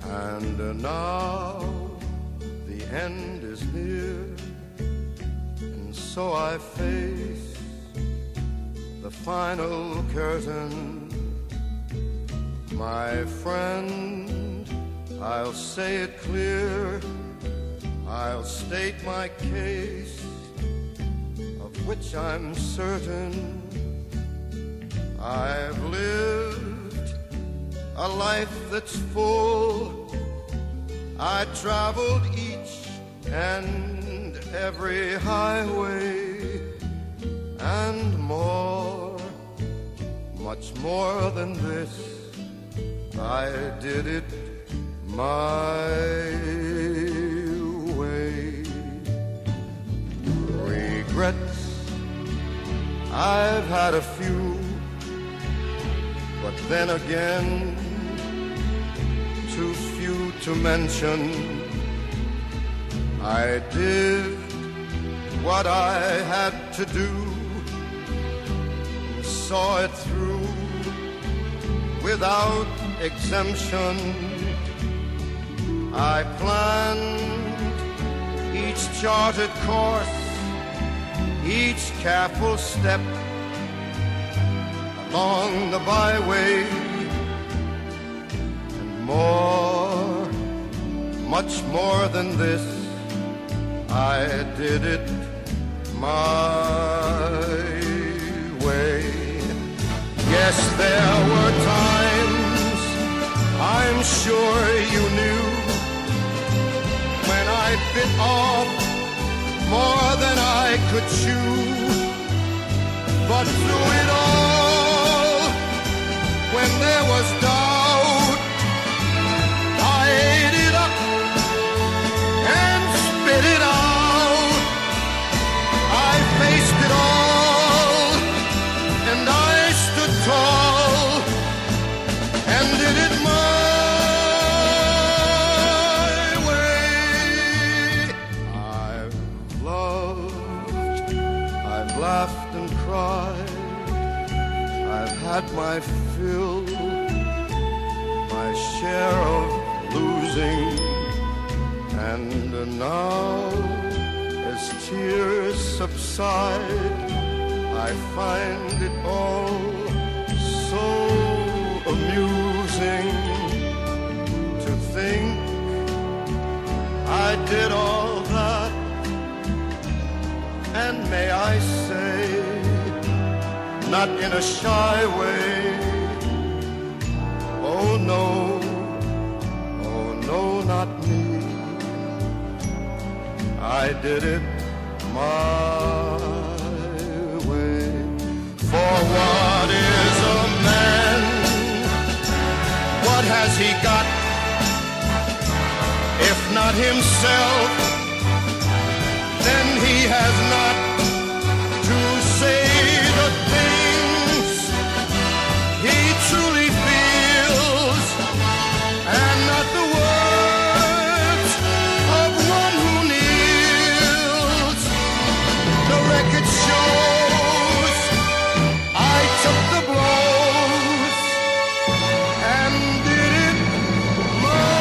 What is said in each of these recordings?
And now the end is near, and so I face the final curtain. My friend, I'll say it clear, I'll state my case, of which I'm certain. I've lived a life that's full. I traveled each and every highway, and more, much more than this, I did it my way. Regrets, I've had a few, but then again, too few to mention. I did what I had to do, and saw it through without exemption. I planned each charted course, each careful step along the byway, and more, much more than this, I did it my way. Yes, there were times, I'm sure you knew, when I bit off more than I could chew. But through it all, when there was doubt, I ate it up and spit it out. I faced it all, and I stood tall, and did it my way. I've loved, I've laughed and cried, I've had my fill, my share of losing, and now, as tears subside, I find it all so amusing to think I did all that, and may I say, not in a shy way, oh no, not me. I did it my way. For what is a man? What has he got, if not himself? Then he has not to say the things he truly feels, and not the words of one who kneels. The record shows I took the blows and did it my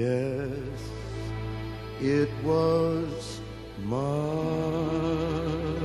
Yes, it was my